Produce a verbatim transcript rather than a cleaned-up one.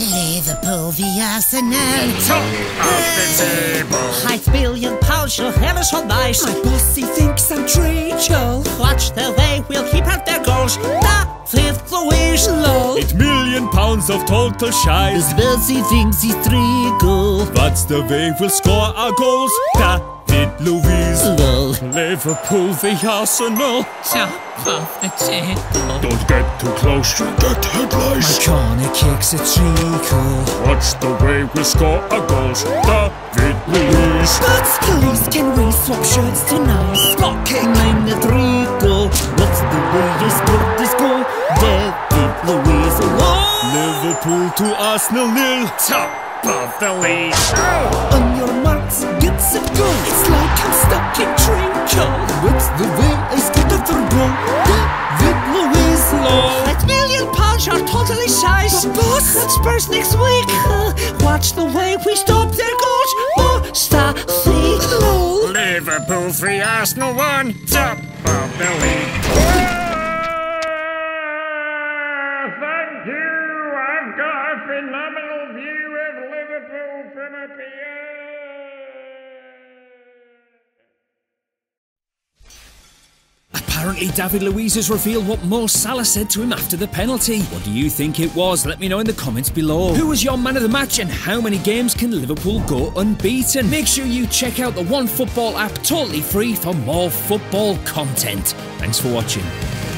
Liverpool v Arsenal. Top of the table. Five billion pounds, you'll have us all nice. My bossy thinks I'm treacle. Watch the way we'll keep out their goals. The fifth Louise, lol. Eight million pounds of total shite. This bossy thinks he's treacle. That's the way we'll score our goals. David Luiz. Lol. Liverpool v Arsenal. Top of the table. Don't get too close, you get headlights. My corner kicks a treacle. Watch the way we score our goals. David Luiz. But please, can we swap shirts tonight? Spot kick. I'm the treacle. What's the way you scored this goal? David Luiz, lol. Liverpool to Arsenal nil. Top of the league. On your marks, get set, go. It's like I'm stuck in treacle. What's the way I scored the third goal? David Luiz, lol. Eight million pounds, you're totally size. But boss, That's Spurs next week. Uh, watch the way we stop their goals. Mustafi, lol. Liverpool three, Arsenal one. Top of the league. Thank you. I've got a phenomenal view of Liverpool from up here. Apparently David Luiz has revealed what Mo Salah said to him after the penalty. What do you think it was? Let me know in the comments below. Who was your man of the match and how many games can Liverpool go unbeaten? Make sure you check out the OneFootball app totally free for more football content. Thanks for watching.